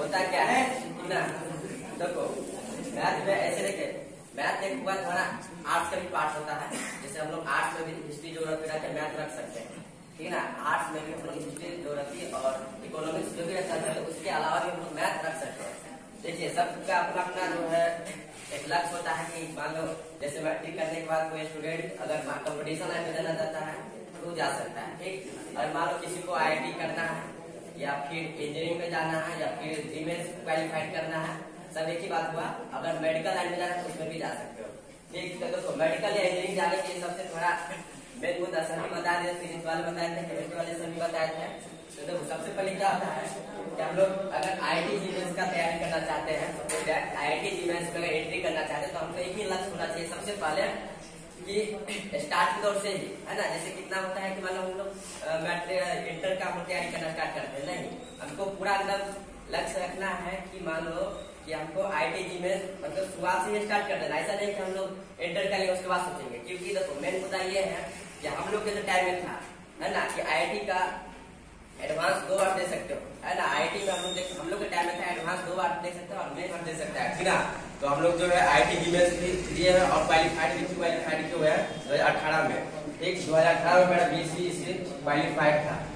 होता क्या है ना, देखो मैथ में ऐसे देखे, मैथ एक हुआ हमारा आर्ट्स का भी पार्ट होता है। जैसे हम लोग आर्ट्स में भी हिस्ट्री ज्योग्राफी रख के मैथ रख सकते हैं, ठीक है ना। आर्ट्स में भी हम लोग हिस्ट्री ज्योग्राफी और इकोनॉमिक्स जो भी रखा है उसके अलावा भी हम लोग मैथ रख सकते हैं। देखिए सबका अपना अपना जो है एक लक्ष्य होता है कि मान लो जैसे मैट्रिक करने के बाद कोई स्टूडेंट अगर कंपटीशन लाइन में जाना चाहता है तो जा सकता है, ठीक। और मान लो किसी को IIT करना है या फिर इंजीनियरिंग में जाना है या फिर जीमेंस क्वालिफाइड करना है, सब एक ही बात हुआ। अगर मेडिकल लाइन में जाना है तो उसमें भी जा सकते हो, ठीक। तो देखो मेडिकल या इंजीनियरिंग जाने के लिए सबसे थोड़ा मेन मुद्दा सभी बता दिए, फिजिक्स वाले बताए थे, केमिस्ट्री वाले सभी बताए थे। तो देखो सबसे पहले क्या होता है कि हम लोग अगर IIT जीमेंस का तैयारी करना चाहते हैं, IIT जीमेंस में एंट्री करना चाहते हैं तो हमको एक ही लक्ष्य होना चाहिए सबसे पहले कि स्टार्ट के दौर से ही, है ना। जैसे कितना होता है कि मान लो हम लोग इंटर का हम तैयारी करना स्टार्ट करते हैं, नहीं, हमको पूरा एकदम लक्ष्य रखना है कि मान लो कि हमको IIT जीमेंस मतलब शुरुआत से ही स्टार्ट कर देना। ऐसा नहीं कि हम लोग इंटर करेंगे उसके बाद सोचेंगे, क्योंकि देखो मेन मुद्दा ये है कि हम लोग के जो टाइम में था, है ना, कि IIT का एडवांस 2 बार दे सकते हो, है ना। IIT में हम लोग के टाइम में था एडवांस 2 बार दे सकते हो और मेन बार दे सकते हैं, ठीक ना। तो हम लोग जो है IIT जीमेंस दिए हैं और क्वालिफाइड क्यों है 2018 में, ठीक। 2018 में मेरा BC से क्वालिफाइड था।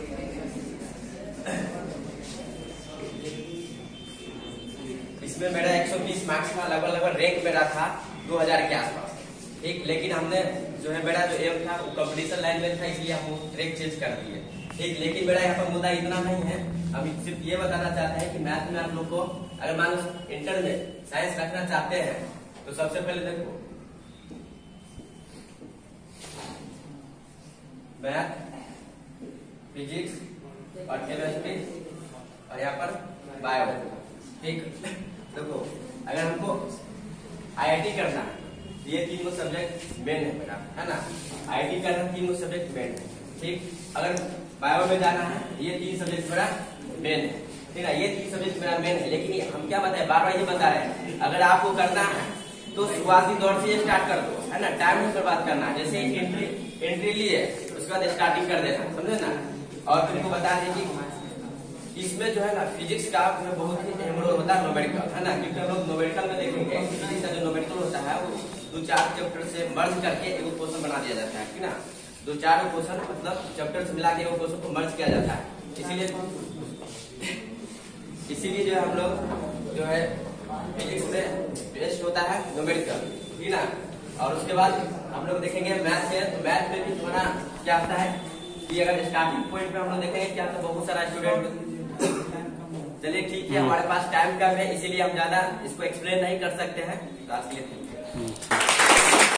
इसमें मेरा 120 मार्क्स का लगभग रैंक मेरा था 2000 के आसपास, ठीक। लेकिन हमने जो है मेरा जो एम था वो कंपटीशन लाइन में था, इसलिए हम ट्रैक चेंज कर दिए, ठीक। लेकिन मेरा यहाँ पर मुद्दा इतना नहीं है, हम सिर्फ ये बताना चाहते हैं कि मैथ में आप लोग को अगर मान लो इंटर में साइंस रखना चाहते हैं तो सबसे पहले देखो मैथ, फिजिक्स और केमिस्ट्री और यहाँ पर बायो, ठीक। देखो अगर हमको IIT करना है ये 3 सब्जेक्ट मेन है मेरा, है ना। IIT करना 3 सब्जेक्ट मेन है, ठीक। अगर बायो में जाना है ये 3 सब्जेक्ट मेरा मेन है, ठीक है। ये 3 सब्जेक्ट मेरा मेन है, लेकिन हम क्या बताए बार बार ये बता रहे हैं अगर आपको करना है तो शुरुआती दौर से स्टार्ट कर दो, है ना। टाइम में बर्बाद करना है, जैसे एंट्री लिए उसके बाद स्टार्टिंग कर देना, समझे ना। और तुमको बता दें कि इसमें जो है ना फिजिक्स का जो बहुत ही अहम रोल होता है न्यूमेरिकल, है ना। क्योंकि हम लोग न्यूमेरिकल में देखेंगे फिजिक्स का जो न्यूमेरिकल होता है वो 2-4 चैप्टर से मर्ज करके एक क्वेश्चन बना दिया जाता है, ठीक ना। 2-4 क्वेश्चन मतलब चैप्टर से मिला के वो क्वेश्चन को मर्ज किया जाता है, इसीलिए जो है हम लोग जो है फिजिक्स में बेस्ट होता है न्यूमेरिकल, ठीक ना। और उसके बाद हम लोग देखेंगे मैथ में, तो मैथ में भी थोड़ा क्या होता है कि अगर स्टार्टिंग पॉइंट पे हम लोग देखेंगे क्या तो बहुत सारा स्टूडेंट, चलिए ठीक है हमारे पास टाइम कम है इसीलिए हम ज्यादा इसको एक्सप्लेन नहीं कर सकते हैं, तो आज के लिए ठीक है।